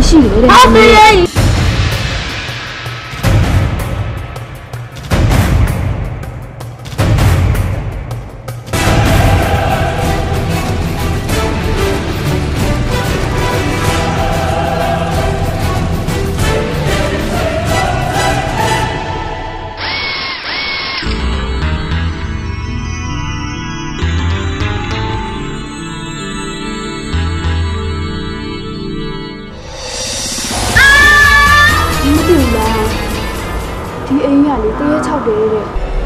ရှိတယ်တဲ့ဟုတ်ပြီဒီအိမ်ကလေတရေ6တယ်တဲ့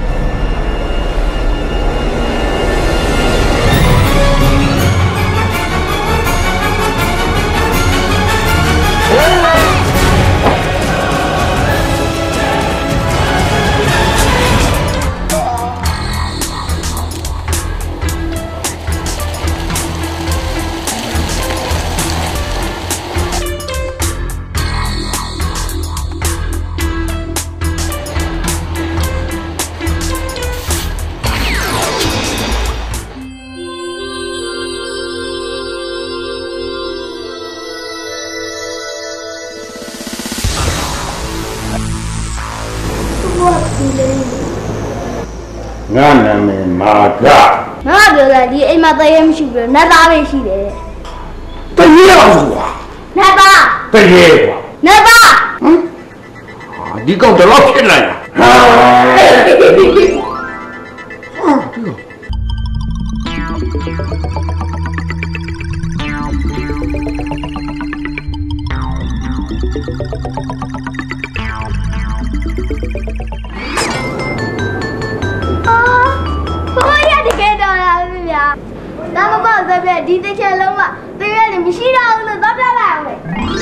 ငါနာမည်မာကငါပြောတာဒီအိမ်မှာတရေမရှိဘူးနတ်သားပဲရှိတယ်တရေအောင်ကွာနတ်သားတရေကွာနတ်သားဟမ်ဒီကောင်တော့ဖြစ်လာဟာဒါမပေါ့ဆိုပြဒီတစ်ချက်လုံးကတကယ်လည်းမရှိတော့ဘူးလို့သွားပြလိုက်အောင်လေ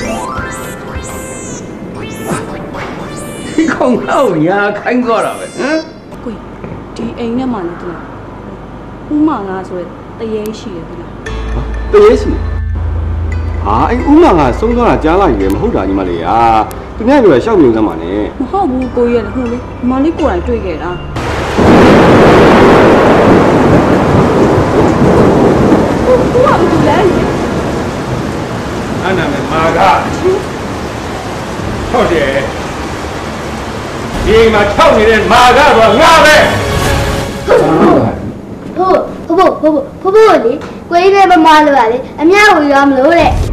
ဒီကောင်တော့ညာခိုင်းသွားတာပဲဟမ်ကိုဒီအိမ်ထဲမှာနေတယ်ဥမငါဆိုရတရေရှိတယ်ဗျာတရေရှိဟာအဲ့ဥမငါဆုံးသွားတာကြားလိုက်ပဲမဟုတ်တာညီမလေးဟာသူများပြောရှောက်မြုံစမ်းပါနဲ့မဟုတ်ဘူးကိုရလည်းဟုတ်လေဒီမလေးကိုယ်တိုင်တွေ့ခဲ့တာအဲ့နာမည်မာကဟုတ်တယ်ဒီမှာထောက်နေတဲ့မာကတော့ငါပဲဟုတ်လေကိုင်းနဲ့မမလို့ပါလေအမြဝေရောမလို့တဲ့